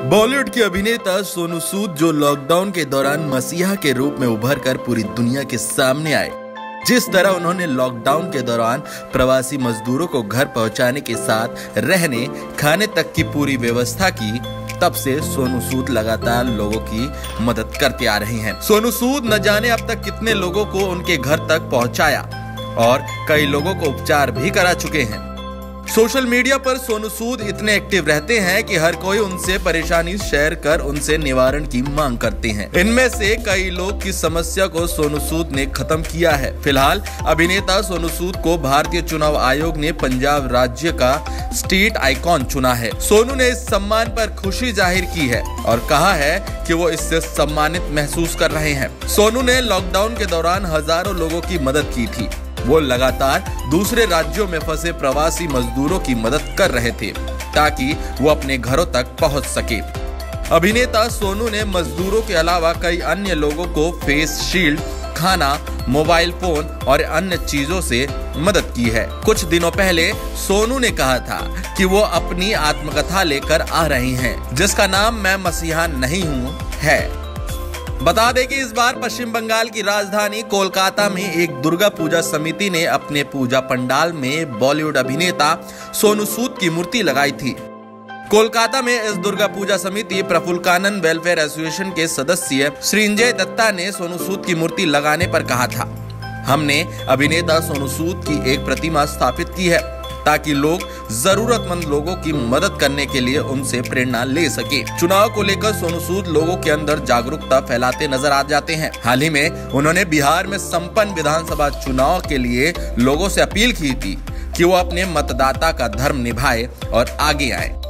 बॉलीवुड की अभिनेता सोनू सूद जो लॉकडाउन के दौरान मसीहा के रूप में उभर कर पूरी दुनिया के सामने आए। जिस तरह उन्होंने लॉकडाउन के दौरान प्रवासी मजदूरों को घर पहुंचाने के साथ रहने खाने तक की पूरी व्यवस्था की, तब से सोनू सूद लगातार लोगों की मदद करते आ रहे हैं। सोनू सूद न जाने अब तक कितने लोगों को उनके घर तक पहुंचाया और कई लोगों को उपचार भी करा चुके हैं। सोशल मीडिया पर सोनू सूद इतने एक्टिव रहते हैं कि हर कोई उनसे परेशानी शेयर कर उनसे निवारण की मांग करते हैं। इनमें से कई लोग की समस्या को सोनू सूद ने खत्म किया है। फिलहाल अभिनेता सोनू सूद को भारतीय चुनाव आयोग ने पंजाब राज्य का स्टेट आइकॉन चुना है। सोनू ने इस सम्मान पर खुशी जाहिर की है और कहा है कि वो इससे सम्मानित महसूस कर रहे हैं। सोनू ने लॉकडाउन के दौरान हजारों लोगों की मदद की थी। वो लगातार दूसरे राज्यों में फंसे प्रवासी मजदूरों की मदद कर रहे थे ताकि वो अपने घरों तक पहुंच सके। अभिनेता सोनू ने मजदूरों के अलावा कई अन्य लोगों को फेस शील्ड, खाना, मोबाइल फोन और अन्य चीजों से मदद की है। कुछ दिनों पहले सोनू ने कहा था कि वो अपनी आत्मकथा लेकर आ रहे हैं जिसका नाम मैं मसीहा नहीं हूँ है। बता दें कि इस बार पश्चिम बंगाल की राजधानी कोलकाता में एक दुर्गा पूजा समिति ने अपने पूजा पंडाल में बॉलीवुड अभिनेता सोनू सूद की मूर्ति लगाई थी। कोलकाता में इस दुर्गा पूजा समिति प्रफुल्लकानंद वेलफेयर एसोसिएशन के सदस्य श्रींजय दत्ता ने सोनू सूद की मूर्ति लगाने पर कहा था, हमने अभिनेता सोनू सूद की एक प्रतिमा स्थापित की है ताकि लोग जरूरतमंद लोगों की मदद करने के लिए उनसे प्रेरणा ले सके। चुनाव को लेकर सोनू सूद लोगों के अंदर जागरूकता फैलाते नजर आ जाते हैं। हाल ही में उन्होंने बिहार में संपन्न विधानसभा चुनाव के लिए लोगों से अपील की थी कि वो अपने मतदाता का धर्म निभाए और आगे आए।